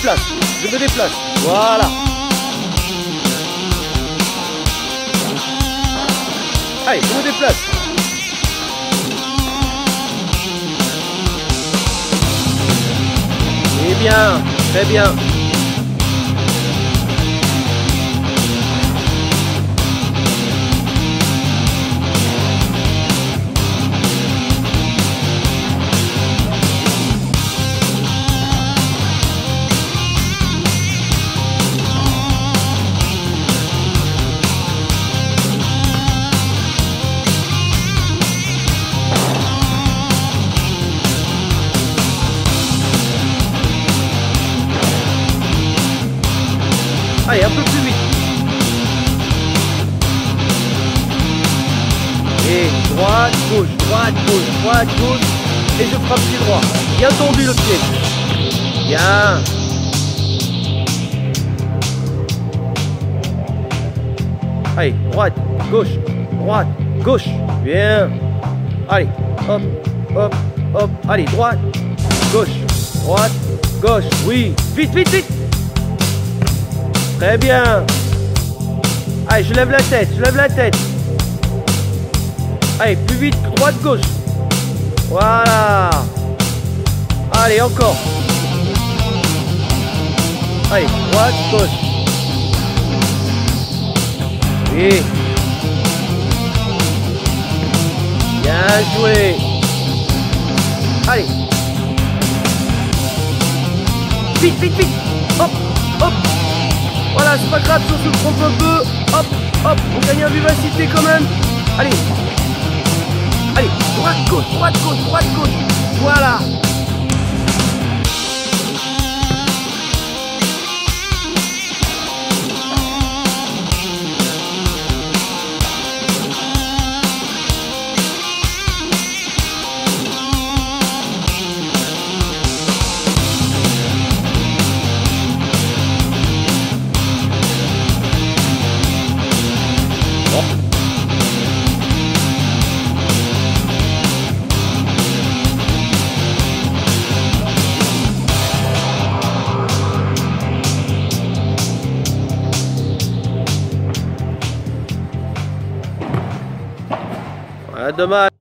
déplace. Je me déplace. Voilà. Allez, je me déplace. Eh bien, très bien. Allez, un peu plus vite. Et droite, gauche, droite, gauche, droite, gauche. Et je frappe pied droit. Bien tendu le pied. Bien. Allez, droite, gauche, droite, gauche. Bien. Allez, hop, hop, hop. Allez, droite, gauche, droite, gauche. Oui, vite, vite, vite. Très bien. Allez, je lève la tête, je lève la tête. Allez, plus vite, droite, gauche. Voilà. Allez, encore. Allez, droite, gauche. Oui. Bien joué. Allez. Vite, vite, vite. Hop, hop. Voilà, c'est pas grave si on se trompe un peu. Hop, hop, on gagne en vivacité quand même. Allez. Allez, droite, gauche, droite, gauche, droite, gauche. Voilà. Voilà, dommage.